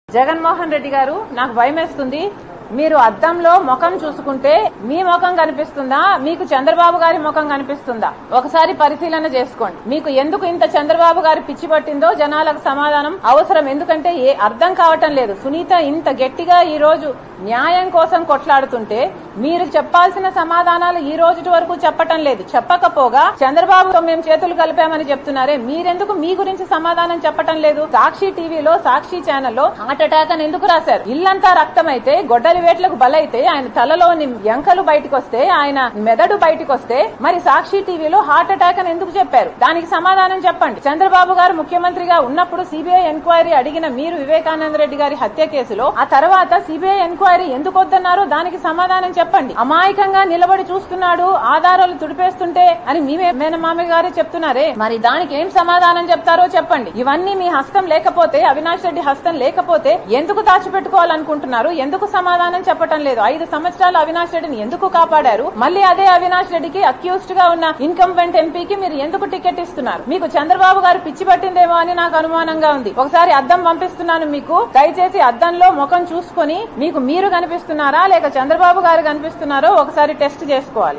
జగన్మోహన్ రెడ్డి గారు, నాకు భయమేస్తుంది. మీరు అద్దంలో ముఖం చూసుకుంటే మీ ముఖం కనిపిస్తుందా, మీకు చంద్రబాబు గారి ముఖం కనిపిస్తుందా? ఒకసారి పరిశీలన చేసుకోండి. మీకు ఎందుకు ఇంత చంద్రబాబు గారి పిచ్చి పట్టిందో జనాలకు సమాధానం అవసరం. ఎందుకంటే అర్థం కావటం లేదు. సునీత ఇంత గట్టిగా ఈ రోజు న్యాయం కోసం కొట్లాడుతుంటే మీరు చెప్పాల్సిన సమాధానాలు ఈ రోజు వరకు చెప్పటం లేదు. చెప్పకపోగా చంద్రబాబుతో మేము చేతులు కలిపామని చెప్తున్నారే, మీరెందుకు మీ గురించి సమాధానం చెప్పటం లేదు? సాక్షి టీవీలో, సాక్షి ఛానల్లో హార్ట్ అటాక్ అని ఎందుకు రాశారు? ఇల్లంతా రక్తమైతే, గొడ్డలి వేట్లకు బలైతే, ఆయన తలలోని ఎంకలు బయటకు వస్తే, ఆయన మెదడు బయటకు వస్తే మరి సాక్షి టీవీలో హార్ట్ అటాక్ అని ఎందుకు చెప్పారు? దానికి సమాధానం చెప్పండి. చంద్రబాబు గారు ముఖ్యమంత్రిగా ఉన్నప్పుడు సిబిఐ ఎంక్వైరీ అడిగిన మీరు వివేకానంద రెడ్డి గారి హత్య కేసులో ఆ తర్వాత సిబిఐ ఎంక్వైరీ ఎందుకు వద్దన్నారో దానికి సమాధానం చెప్పండి. అమాయకంగా నిలబడి చూస్తున్నాడు, ఆధారాలు తుడిపేస్తుంటే అని మీ మేనమామ గారే చెప్తున్నారే, మరి దానికి ఏం సమాధానం చెప్తారో చెప్పండి. ఇవన్నీ మీ హస్తం లేకపోతే, అవినాష్ రెడ్డి హస్తం లేకపోతే ఎందుకు దాచిపెట్టుకోవాలనుకుంటున్నారు? ఎందుకు సమాధానం చెప్పటం లేదు? 5 సంవత్సరాలు అవినాష్ రెడ్డిని ఎందుకు కాపాడారు? మళ్ళీ అదే అవినాష్ రెడ్డికి అక్యూజ్డ్ గా ఉన్న ఇన్కంబెంట్ ఎంపీకి మీరు ఎందుకు టికెట్ ఇస్తున్నారు? మీకు చంద్రబాబు గారు పిచ్చి పట్టిందేమో అని నాకు అనుమానంగా ఉంది. ఒకసారి అద్దం పంపిస్తున్నాను మీకు, దయచేసి అద్దంలో ముఖం చూసుకుని మీకు మీరు కనిపిస్తున్నారా లేక చంద్రబాబు గారు కనిపిస్తున్నారో ఒకసారి టెస్ట్ చేసుకోవాలి.